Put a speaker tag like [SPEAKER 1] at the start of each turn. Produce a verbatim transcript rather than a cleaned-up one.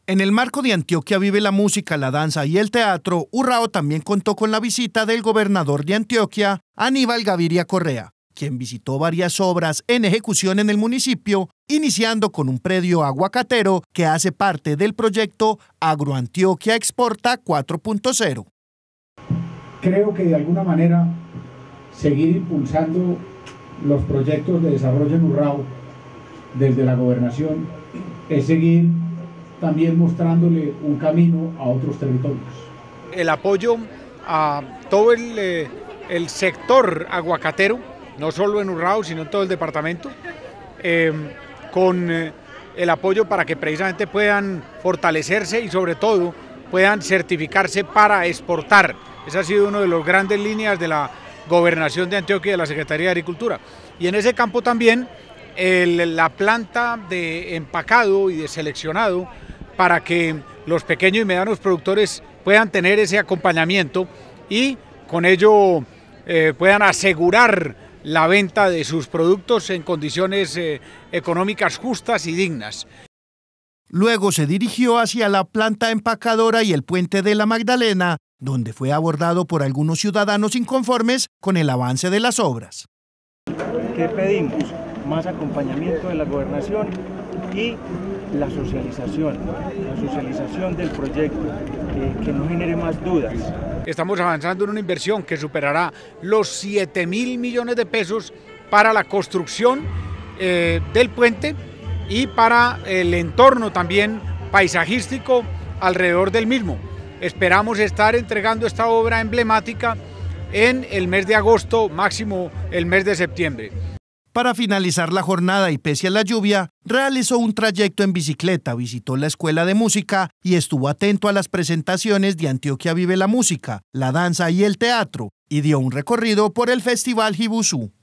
[SPEAKER 1] En el marco de Antioquia Vive la Música, la Danza y el Teatro, Urrao también contó con la visita del gobernador de Antioquia, Aníbal Gaviria Correa, quien visitó varias obras en ejecución en el municipio, iniciando con un predio aguacatero que hace parte del proyecto Agroantioquia Exporta cuatro punto cero.
[SPEAKER 2] Creo que de alguna manera seguir impulsando los proyectos de desarrollo en Urrao desde la gobernación es seguir también mostrándole un camino a otros territorios.
[SPEAKER 3] El apoyo a todo el, eh, el sector aguacatero, no solo en Urrao, sino en todo el departamento, eh, con eh, el apoyo para que precisamente puedan fortalecerse y sobre todo puedan certificarse para exportar. Esa ha sido una de las grandes líneas de la Gobernación de Antioquia y de la Secretaría de Agricultura. Y en ese campo también el, la planta de empacado y de seleccionado para que los pequeños y medianos productores puedan tener ese acompañamiento y con ello eh, puedan asegurar la venta de sus productos en condiciones eh, económicas justas y dignas.
[SPEAKER 1] Luego se dirigió hacia la planta empacadora y el puente de la Magdalena, donde fue abordado por algunos ciudadanos inconformes con el avance de las obras.
[SPEAKER 4] ¿Qué pedimos? Más acompañamiento de la gobernación y la socialización, la socialización del proyecto, eh, que no genere más dudas.
[SPEAKER 3] Estamos avanzando en una inversión que superará los siete mil millones de pesos para la construcción eh, del puente y para el entorno también paisajístico alrededor del mismo. Esperamos estar entregando esta obra emblemática en el mes de agosto, máximo el mes de septiembre.
[SPEAKER 1] Para finalizar la jornada y pese a la lluvia, realizó un trayecto en bicicleta, visitó la Escuela de Música y estuvo atento a las presentaciones de Antioquia Vive la Música, la Danza y el Teatro, y dio un recorrido por el Festival Jibuzú.